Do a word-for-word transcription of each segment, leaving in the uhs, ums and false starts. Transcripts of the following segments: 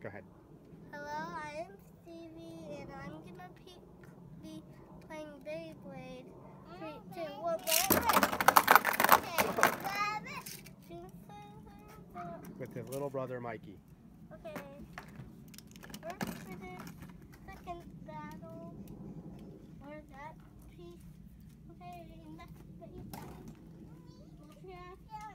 Go ahead. Hello, I'm Stevie, and I'm gonna be, be playing Beyblade. Three, two, one, With his little brother Mikey. Okay. First for the second battle, or that piece. Okay, and that's the yeah, yeah.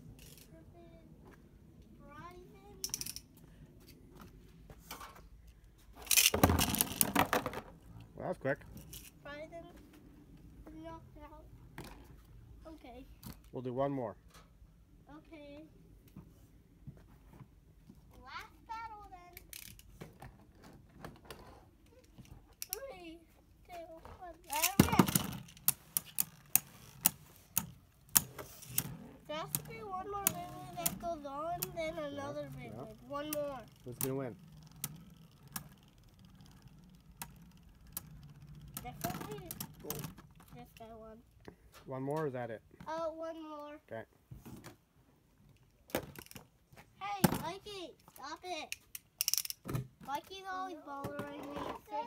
Well, that was quick. Bryden knocked out. Okay. We'll do one more. Okay. Last battle then. Three, two, one. Okay. There has to be one more Beyblade that goes on, then another yeah, Beyblade. yeah. One more. Who's gonna win? Definitely just that one. One more, or is that it? Oh, one more. Okay. Hey, Mikey, stop it. Mikey's always bothering me.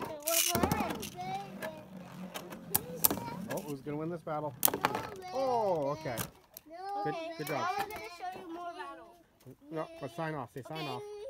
Oh, who's gonna win this battle? No, Oh, okay. No. Good, Okay, good job. now we're going to show you more battles. No, let's sign off. Say sign Okay. off.